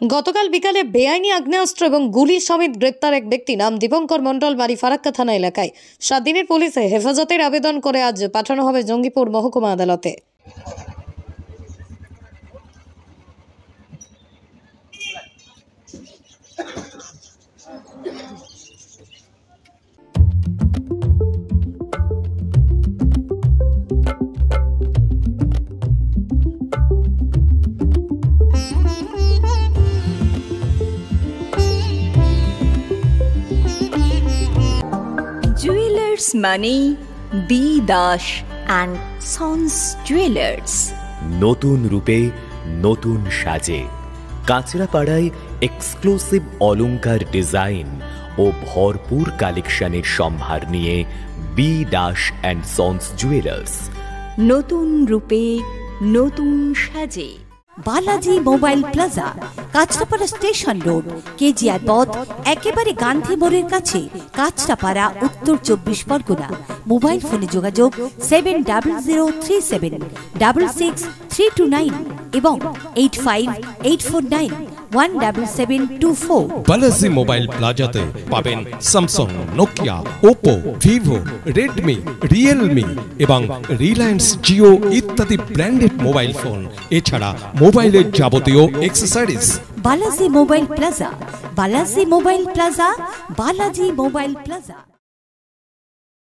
গতকাল বিকালে বেআইনি আগ্নেয়াস্ত্র এবং গুলি সমেত গ্রেপ্তার এক ব্যক্তি নাম দীপঙ্কর মণ্ডল, বাড়ি ফারাক্কা থানা এলাকায়। 7 দিনের পুলিশে হেফাজতের আবেদন করে আজ পাঠানো হবে জঙ্গিপুর মহকুমা আদালতে। Jewelers Money, B. Dash and Sons Jewelers। নতুন রূপে নতুন সাজে কাঁচরাপাড়ায় এক্সক্লুসিভ অলংকার ডিজাইন ও ভরপুর কালেকশনের সম্ভার নিয়ে B Das and sons jewellers. নতুন রূপে নতুন সাজে Balaji mobile plaza, Kanchrapara station road, KGR পথ, একেবারে গান্ধী মোড়ের কাছে, কাঁচরাপাড়া, উত্তর 24 পরগনা। মোবাইল ফোনে যোগাযোগ 7003766329 এবং 8584917724। বালাজি মোবাইল প্লাজাতে পাবেন Samsung, Nokia, Oppo, Vivo, Redmi, Realme এবং রিলায়েন্স জিও ইত্যাদি ব্র্যান্ডেড মোবাইল ফোন, এছাড়া মোবাইলের যাবতীয় accessories. Balaji mobile plaza, Balaji mobile plaza, Balaji mobile plaza.